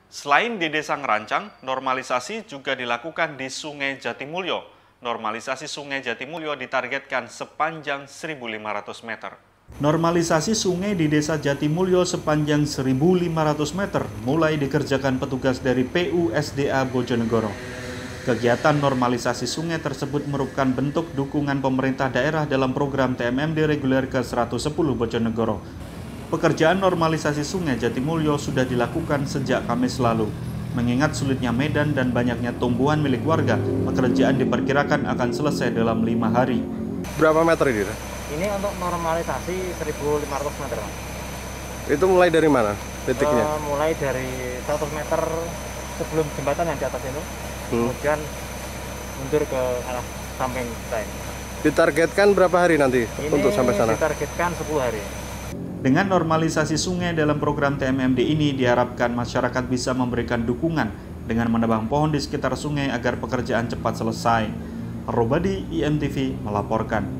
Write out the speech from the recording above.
Selain di Desa Ngerancang, normalisasi juga dilakukan di Sungai Jatimulyo. Normalisasi Sungai Jatimulyo ditargetkan sepanjang 1.500 meter. Normalisasi sungai di Desa Jatimulyo sepanjang 1.500 meter mulai dikerjakan petugas dari PUSDA Bojonegoro. Kegiatan normalisasi sungai tersebut merupakan bentuk dukungan pemerintah daerah dalam program TMMD reguler ke-110 Bojonegoro. Pekerjaan normalisasi sungai Jatimulyo sudah dilakukan sejak Kamis lalu. Mengingat sulitnya medan dan banyaknya tumbuhan milik warga, pekerjaan diperkirakan akan selesai dalam 5 hari. Berapa meter ini? Ini untuk normalisasi 1.500 meter. Itu mulai dari mana titiknya? Mulai dari 100 meter sebelum jembatan yang di atas itu, kemudian mundur ke arah samping kita ini. Ditargetkan berapa hari nanti untuk sampai sana? Ditargetkan 10 hari. Dengan normalisasi sungai dalam program TMMD ini diharapkan masyarakat bisa memberikan dukungan dengan menebang pohon di sekitar sungai agar pekerjaan cepat selesai. Robadi, IMTV melaporkan.